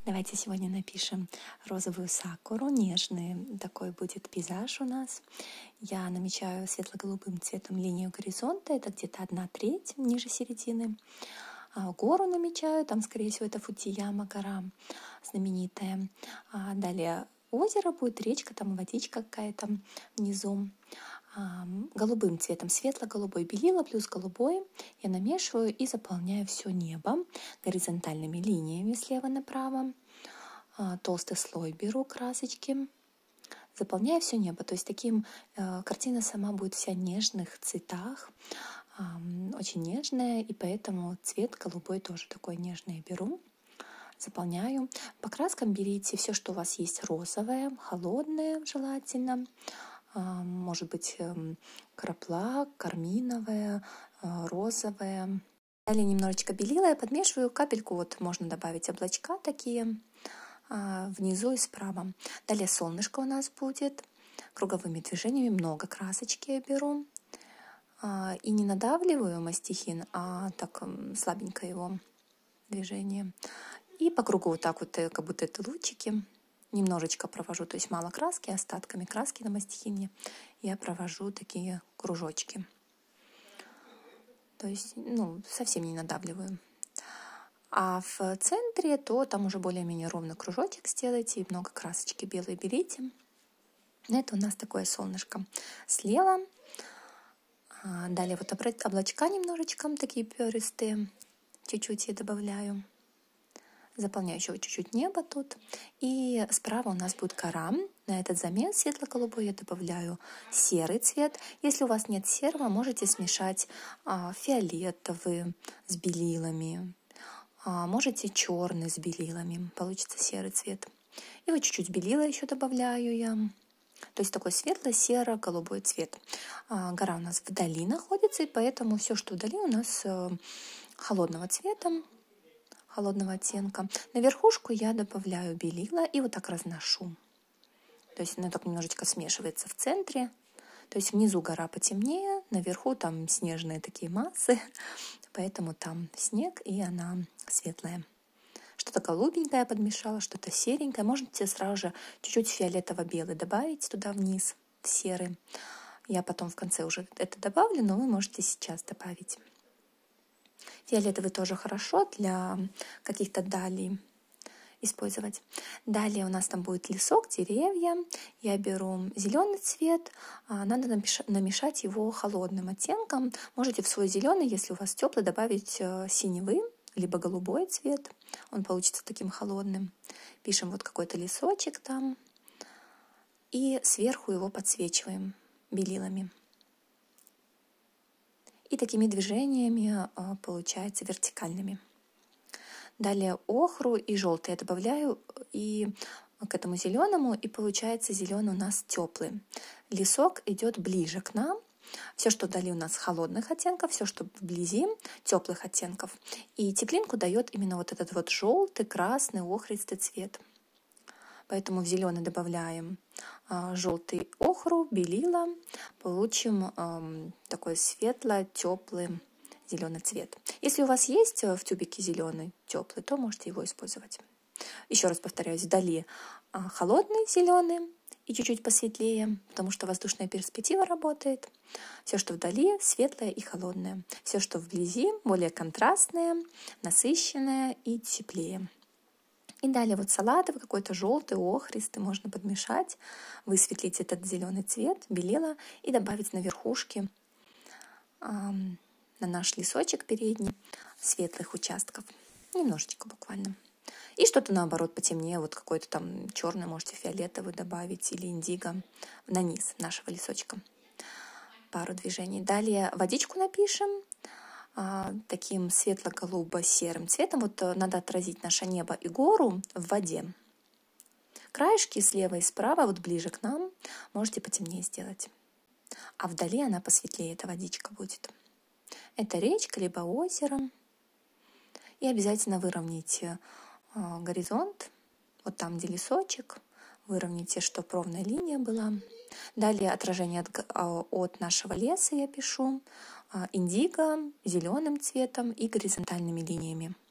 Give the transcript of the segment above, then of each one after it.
Давайте сегодня напишем розовую сакуру, нежный такой будет пейзаж у нас. Я намечаю светло-голубым цветом линию горизонта, это где-то 1/3 ниже середины. Гору намечаю, там, скорее всего, это Фудзияма гора знаменитая. Далее озеро будет, речка, там водичка какая-то внизу. Голубым цветом, светло-голубой белила плюс голубой я намешиваю и заполняю все небо горизонтальными линиями слева направо. Толстый слой беру красочки, заполняю все небо. То есть таким картина сама будет вся в нежных цветах, очень нежная, и поэтому цвет голубой тоже такой нежный я беру. Заполняю. По краскам берите все, что у вас есть розовое, холодное желательно. Может быть, краплак, карминовая, розовая. Далее немножечко белила я подмешиваю, капельку вот можно добавить облачка такие внизу и справа. Далее солнышко у нас будет. Круговыми движениями много красочки я беру. И не надавливаю мастихин, а так слабенько его движение. И по кругу вот так вот, как будто это лучики. Немножечко провожу, то есть мало краски, остатками краски на мастихине я провожу такие кружочки. То есть, совсем не надавливаю. А в центре, то там уже более-менее ровный кружочек сделайте, и много красочки белой берите. Это у нас такое солнышко слева. Далее вот облачка немножечко такие перистые, чуть-чуть я добавляю. Заполняю еще чуть-чуть небо тут. И справа у нас будет гора. На этот замес светло-голубой я добавляю серый цвет. Если у вас нет серого, можете смешать фиолетовый с белилами. Можете черный с белилами. Получится серый цвет. И вот чуть-чуть белила еще добавляю я. То есть такой светло-серо-голубой цвет. Гора у нас вдали находится, и поэтому все, что вдали, у нас холодного цвета, холодного оттенка. На верхушку я добавляю белила и вот так разношу. То есть она так немножечко смешивается в центре. То есть внизу гора потемнее, наверху там снежные такие массы, поэтому там снег, и она светлая. Что-то голубенькое подмешала, что-то серенькое. Можете сразу же чуть-чуть фиолетово-белый добавить туда вниз, в серый. Я потом в конце уже это добавлю, но вы можете сейчас добавить. Фиолетовый тоже хорошо для каких-то далей использовать. Далее у нас там будет лесок, деревья. Я беру зеленый цвет. Надо намешать его холодным оттенком. Можете в свой зеленый, если у вас теплый, добавить синевый, либо голубой цвет. Он получится таким холодным. Пишем вот какой-то лесочек там. И сверху его подсвечиваем белилами. И такими движениями получается вертикальными. Далее охру и желтый я добавляю и к этому зеленому, и получается зеленый у нас теплый. Лесок идет ближе к нам. Все, что вдали у нас холодных оттенков, все, что вблизи теплых оттенков. И теплинку дает именно вот этот вот желтый, красный, охристый цвет. Поэтому в зеленый добавляем желтый охру, белила. Получим такой светло-теплый зеленый цвет. Если у вас есть в тюбике зеленый теплый, то можете его использовать. Еще раз повторяюсь, вдали холодный зеленый и чуть-чуть посветлее, потому что воздушная перспектива работает. Все, что вдали, светлое и холодное. Все, что вблизи, более контрастное, насыщенное и теплее. И далее вот салатовый, какой-то желтый, охристый можно подмешать, высветлить этот зеленый цвет, белила и добавить на верхушке, на наш лесочек передний, светлых участков. Немножечко буквально. И что-то наоборот потемнее, вот какой-то там черный, можете фиолетовый добавить или индиго на низ нашего лесочка. Пару движений. Далее водичку напишем таким светло-голубо-серым цветом. Вот надо отразить наше небо и гору в воде. Краешки слева и справа, вот ближе к нам, можете потемнее сделать. А вдали она посветлее, эта водичка будет. Это речка, либо озеро. И обязательно выровняйте горизонт, вот там, где лесочек. Выровняйте, чтобы ровная линия была. Далее отражение от нашего леса я пишу индиго, зеленым цветом и горизонтальными линиями.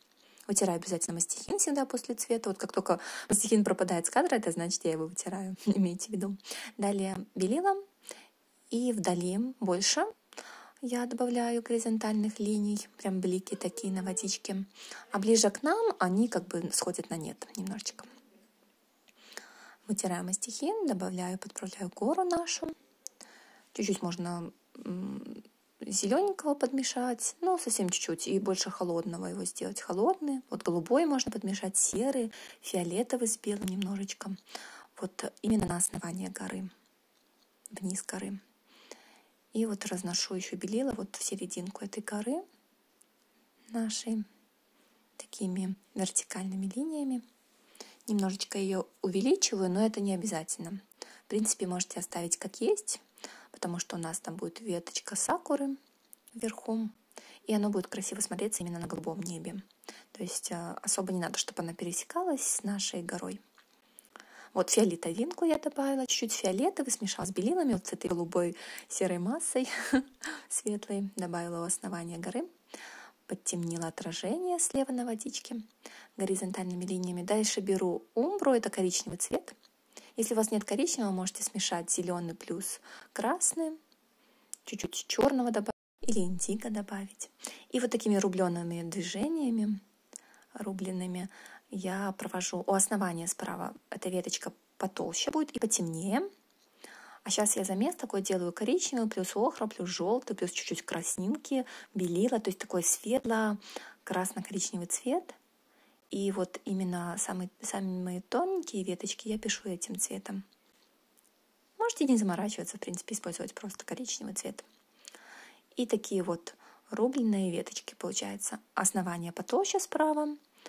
Вытираю обязательно мастихин всегда после цвета. Вот как только мастихин пропадает с кадра, это значит, я его вытираю, имейте в виду. Далее белила. И вдали больше я добавляю горизонтальных линий, прям блики такие на водичке. А ближе к нам они как бы сходят на нет немножечко. Вытираю мастихин, добавляю, подправляю гору нашу. Чуть-чуть можно зелененького подмешать, но совсем чуть-чуть, и больше холодного его сделать. Холодный, вот голубой можно подмешать, серый, фиолетовый с белым немножечко. Вот именно на основание горы, вниз горы. И вот разношу еще белила вот в серединку этой горы нашей такими вертикальными линиями. Немножечко ее увеличиваю, но это не обязательно. В принципе, можете оставить как есть, потому что у нас там будет веточка сакуры вверху, и оно будет красиво смотреться именно на голубом небе. То есть особо не надо, чтобы она пересекалась с нашей горой. Вот фиолетовинку я добавила, чуть-чуть фиолетовый, смешала с белилами, вот с этой голубой серой массой светлой, добавила у основания горы, подтемнила отражение слева на водичке горизонтальными линиями. Дальше беру умбру, это коричневый цвет. Если у вас нет коричневого, можете смешать зеленый плюс красный, чуть-чуть черного добавить или индиго добавить. И вот такими рубленными движениями, рубленными, я провожу у основания справа. Эта веточка потолще будет и потемнее. А сейчас я замес такой делаю коричневый, плюс охра, плюс желтый, плюс чуть-чуть краснинки, белила. То есть такой светло-красно-коричневый цвет. И вот именно самые тоненькие веточки я пишу этим цветом. Можете не заморачиваться, в принципе, использовать просто коричневый цвет. И такие вот рубленые веточки получается. Основание потолще справа.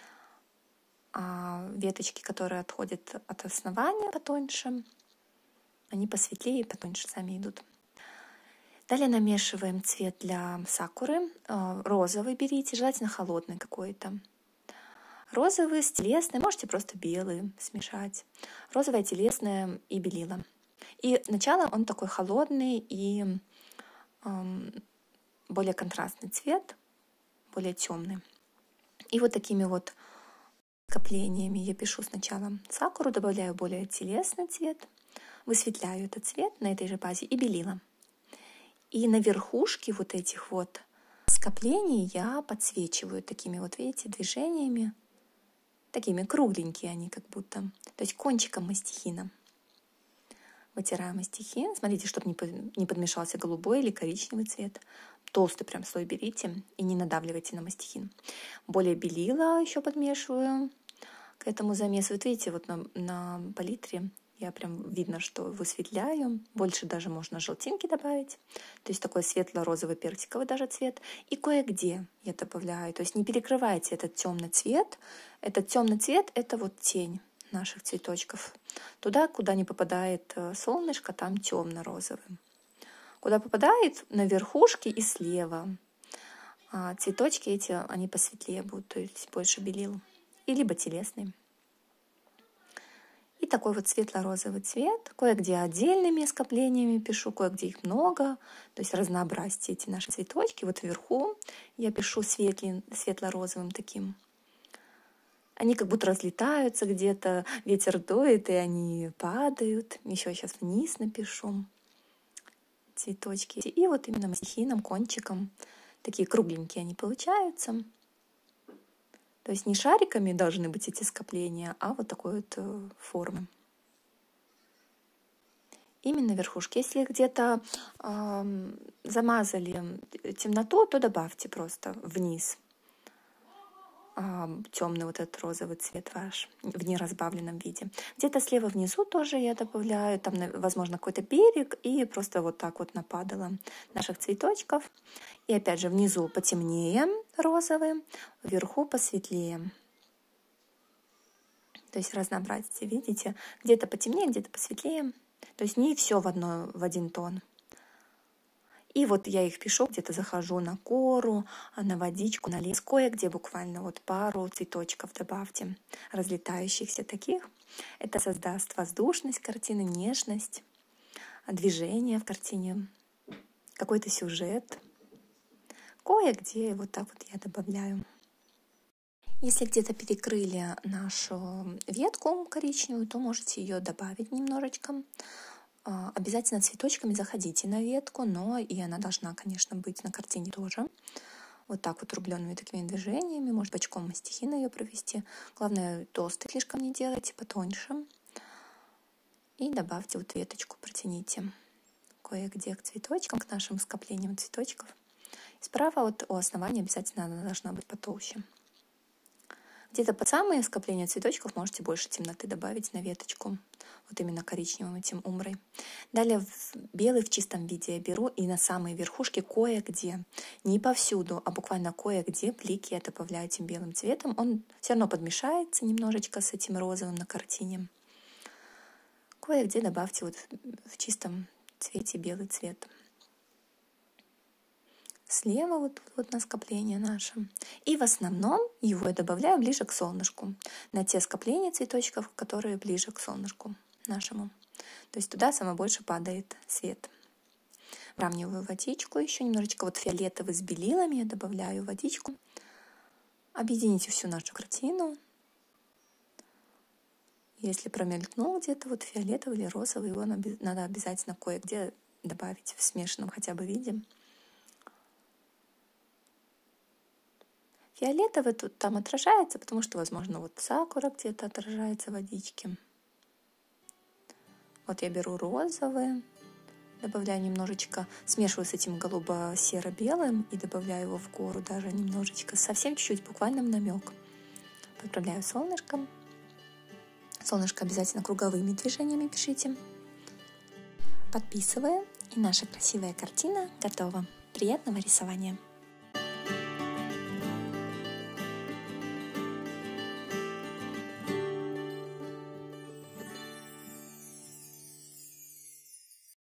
А веточки, которые отходят от основания потоньше, они посветлее и потоньше сами идут. Далее намешиваем цвет для сакуры. Розовый берите, желательно холодный какой-то. Розовый с телесной, можете просто белый смешать. Розовое, телесное и белила. И сначала он такой холодный и более контрастный цвет, более темный. И вот такими вот скоплениями я пишу сначала сакуру, добавляю более телесный цвет, высветляю этот цвет на этой же базе и белила. И на верхушке вот этих вот скоплений я подсвечиваю такими вот, видите, движениями, такими кругленькие они как будто, то есть кончиком мастихина. Вытираю мастихин, смотрите, чтобы не подмешался голубой или коричневый цвет. Толстый прям слой берите и не надавливайте на мастихин. Более белила еще подмешиваю к этому замесу. Вот видите, вот на палитре я прям видно, что высветляю. Больше даже можно желтинки добавить. То есть такой светло-розовый персиковый даже цвет. И кое-где я добавляю. То есть не перекрывайте этот темный цвет. Этот темный цвет — это вот тень наших цветочков. Туда, куда не попадает солнышко, там темно-розовый. Куда попадает, на верхушке и слева. А цветочки эти, они посветлее будут, то есть больше белил. И либо телесный. И такой вот светло-розовый цвет. Кое-где отдельными скоплениями пишу, кое-где их много. То есть разнообразьте эти наши цветочки. Вот вверху я пишу светло-розовым таким. Они как будто разлетаются где-то, ветер дует, и они падают. Еще сейчас вниз напишу цветочки. И вот именно мастихином, кончиком, такие кругленькие они получаются. То есть не шариками должны быть эти скопления, а вот такой вот формы. Именно верхушки. Если где-то замазали темноту, то добавьте просто вниз темный вот этот розовый цвет ваш в неразбавленном виде. Где-то слева внизу тоже я добавляю, там, возможно, какой-то берег, и просто вот так вот нападала наших цветочков. И опять же внизу потемнее розовый, вверху посветлее. То есть разнообразие, видите? Где-то потемнее, где-то посветлее. То есть не все в один тон. И вот я их пишу, где-то захожу на кору, на водичку, на лес. Кое-где буквально вот пару цветочков добавьте, разлетающихся таких. Это создаст воздушность картины, нежность, движение в картине, какой-то сюжет. Кое-где вот так вот я добавляю. Если где-то перекрыли нашу ветку коричневую, то можете ее добавить немножечко. Обязательно цветочками заходите на ветку, но и она должна, конечно, быть на картине тоже. Вот так вот рубленными такими движениями, может бочком мастихина ее провести. Главное, толстый слишком не делайте, потоньше. И добавьте вот веточку, протяните кое-где к цветочкам, к нашим скоплениям цветочков. И справа вот у основания обязательно она должна быть потолще. Где-то под самые скопления цветочков можете больше темноты добавить на веточку. Вот именно коричневым этим умброй. Далее белый в чистом виде я беру и на самые верхушки кое-где, не повсюду, а буквально кое-где блики я добавляю этим белым цветом. Он все равно подмешается немножечко с этим розовым на картине. Кое-где добавьте вот в чистом цвете белый цвет. Слева вот на скопление наше. И в основном его я добавляю ближе к солнышку. На те скопления цветочков, которые ближе к солнышку нашему. То есть туда самое больше падает свет. Выравниваю водичку еще немножечко. Вот фиолетовый с белилами я добавляю водичку. Объедините всю нашу картину. Если промелькнул где-то вот фиолетовый или розовый, его надо обязательно кое-где добавить в смешанном хотя бы виде. Фиолетовый тут там отражается, потому что, возможно, вот сакура где-то отражается в водичке. Вот я беру розовый, добавляю немножечко, смешиваю с этим голубо-серо-белым и добавляю его в гору даже немножечко, совсем чуть-чуть, буквально намек. Подправляю солнышком. Солнышко обязательно круговыми движениями пишите. Подписываю, и наша красивая картина готова. Приятного рисования!